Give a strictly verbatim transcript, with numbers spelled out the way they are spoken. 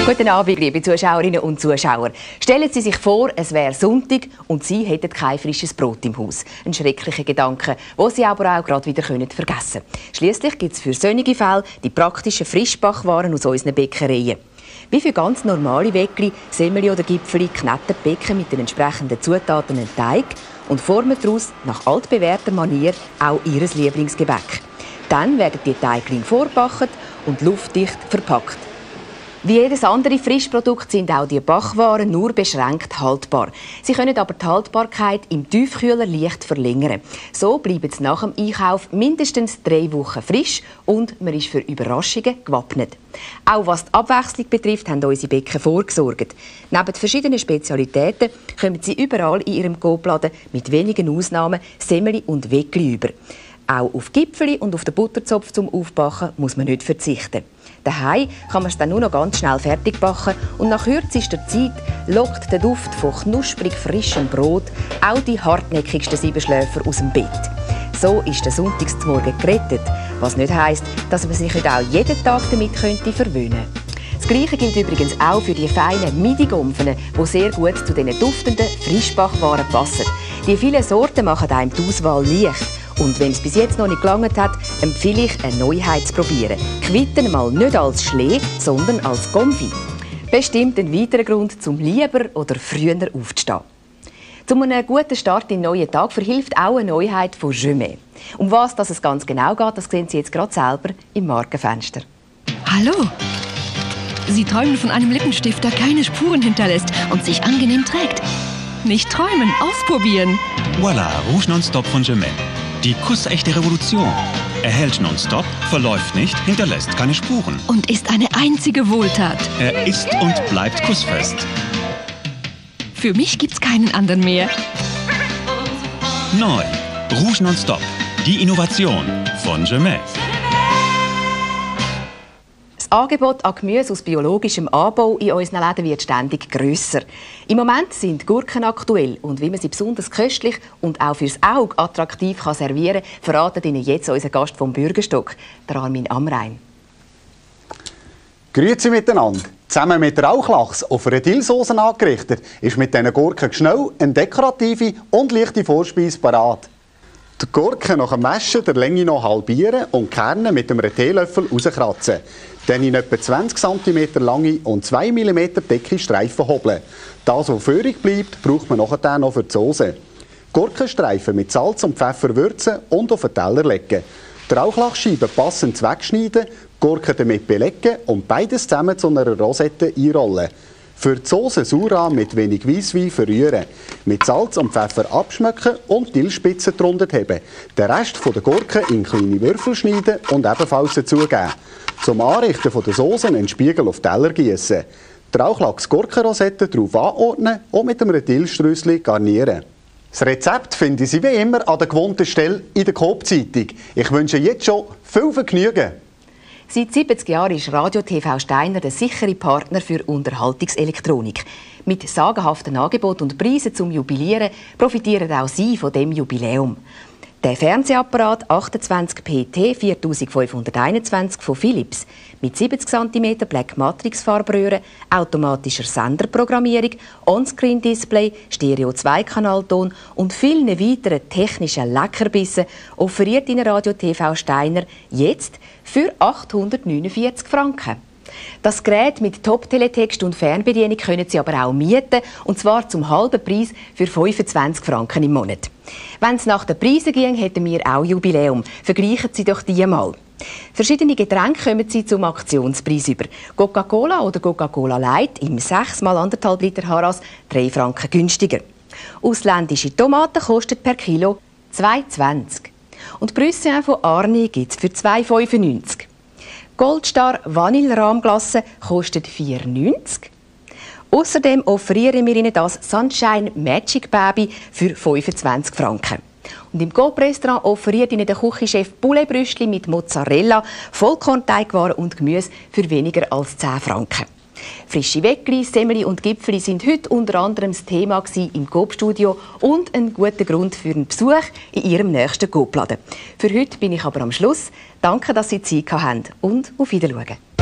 Guten Abend, liebe Zuschauerinnen und Zuschauer. Stellen Sie sich vor, es wäre Sonntag und Sie hätten kein frisches Brot im Haus. Ein schrecklicher Gedanke, den Sie aber auch gerade wieder vergessen können. Schliesslich gibt es für solche Fälle die praktischen Frischbackwaren aus unseren Bäckereien. Wie für ganz normale Weckli, Semmeli oder Gipfeli kneten die Bäcker mit den entsprechenden Zutaten einen Teig und formen daraus nach altbewährter Manier auch ihr Lieblingsgebäck. Dann werden die Teiglinge vorgebacken und luftdicht verpackt. Wie jedes andere Frischprodukt sind auch die Backwaren nur beschränkt haltbar. Sie können aber die Haltbarkeit im Tiefkühler leicht verlängern. So bleiben sie nach dem Einkauf mindestens drei Wochen frisch und man ist für Überraschungen gewappnet. Auch was die Abwechslung betrifft, haben unsere Bäcker vorgesorgt. Neben verschiedenen Spezialitäten kommen sie überall in ihrem Coop-Laden mit wenigen Ausnahmen Semmeli und Weckli über. Auch auf Gipfeli und auf den Butterzopf zum Aufbacken muss man nicht verzichten. Daheim kann man es dann nur noch ganz schnell fertig backen und nach kürzester Zeit lockt der Duft von knusprig frischem Brot auch die hartnäckigsten Siebenschläfer aus dem Bett. So ist der Sonntagsmorgen gerettet, was nicht heisst, dass man sich nicht auch jeden Tag damit könnte verwöhnen könnte. Das Gleiche gilt übrigens auch für die feinen Midi-Gompfen, die sehr gut zu diesen duftenden Frischbackwaren passen. Die vielen Sorten machen einem die Auswahl leicht. Und wenn es bis jetzt noch nicht gelangt hat, empfehle ich, eine Neuheit zu probieren. Quitten mal nicht als Schlee, sondern als Konfi. Bestimmt ein weiterer Grund, zum lieber oder früher aufzustehen. Zu einem guten Start in den neuen Tag verhilft auch eine Neuheit von Jumet. Um was das es ganz genau geht, das sehen Sie jetzt gerade selber im Markenfenster. Hallo! Sie träumen von einem Lippenstift, der keine Spuren hinterlässt und sich angenehm trägt. Nicht träumen, ausprobieren! Voilà, Rouge Nonstop von Jumet. Die kussechte Revolution. Erhält nonstop, verläuft nicht, hinterlässt keine Spuren. Und ist eine einzige Wohltat. Er ist und bleibt kussfest. Für mich gibt's keinen anderen mehr. Neu. Rouge Nonstop. Die Innovation von Jumet. Das Angebot an Gemüse aus biologischem Anbau in unseren Läden wird ständig grösser. Im Moment sind Gurken aktuell und wie man sie besonders köstlich und auch fürs Auge attraktiv kann servieren kann, verratet Ihnen jetzt unser Gast vom Bürgerstock, der Armin Amrein. Grüezi miteinander. Zusammen mit Rauchlachs auf einer Dillsauce angerichtet, ist mit diesen Gurken schnell eine dekorative und leichte Vorspeise parat. Die Gurken nach dem Maschen der Länge noch halbieren und die Kerne mit einem Teelöffel rauskratzen. Dann in etwa zwanzig Zentimeter lange und zwei Millimeter dicke Streifen hobeln. Das, was übrig bleibt, braucht man nachher noch für die Soße. Gurkenstreifen mit Salz und Pfeffer würzen und auf den Teller legen. Die Rauchlachscheiben passend wegschneiden, Gurken damit belegen und beides zusammen zu einer Rosette einrollen. Für die Soße Sauerrahm mit wenig Weisswein verrühren. Mit Salz und Pfeffer abschmecken und Dillspitzen drunter haben. Den Rest der Gurken in kleine Würfel schneiden und ebenfalls dazugeben. Zum Anrichten der Soße einen Spiegel auf den Teller gießen. Die Rauchlachs-Gurkenrosette darauf anordnen und mit einem Dillstrüssli garnieren. Das Rezept finden Sie wie immer an der gewohnten Stelle in der Coop-Zeitung. Ich wünsche jetzt schon viel Vergnügen. Seit siebzig Jahren ist Radio T V Steiner der sichere Partner für Unterhaltungselektronik. Mit sagenhaften Angeboten und Preisen zum Jubilieren profitieren auch Sie von dem Jubiläum. Der Fernsehapparat achtundzwanzig P T viertausendfünfhunderteinundzwanzig von Philips mit siebzig Zentimeter Black Matrix Farbröhre, automatischer Senderprogrammierung, On-Screen-Display, Stereo-zwei-Kanalton und vielen weiteren technischen Leckerbissen offeriert Ihnen Radio T V Steiner jetzt für achthundertneunundvierzig Franken. Das Gerät mit Top-Teletext und Fernbedienung können Sie aber auch mieten, und zwar zum halben Preis für fünfundzwanzig Franken im Monat. Wenn es nach den Preisen ging, hätten wir auch Jubiläum. Vergleichen Sie doch die mal. Verschiedene Getränke kommen Sie zum Aktionspreis über. Coca-Cola oder Coca-Cola Light im sechs mal anderthalb Liter Haras drei Franken günstiger. Ausländische Tomaten kosten per Kilo zwei zwanzig. Und Brüssel von Arni gibt es für zwei fünfundneunzig. Goldstar Vanille-Rahmglasse kostet vier neunzig. Außerdem offerieren wir Ihnen das Sunshine Magic Baby für fünfundzwanzig Franken. Und im Coop-Restaurant offeriert Ihnen der Küchenchef Poulet-Brüschli mit Mozzarella, Vollkornteigwaren und Gemüse für weniger als zehn Franken. Frische Weckli, Semmeli und Gipfeli sind heute unter anderem das Thema im Coop-Studio und ein guter Grund für einen Besuch in Ihrem nächsten Coop-Laden. Für heute bin ich aber am Schluss. Danke, dass Sie Zeit hatten und auf Wiedersehen.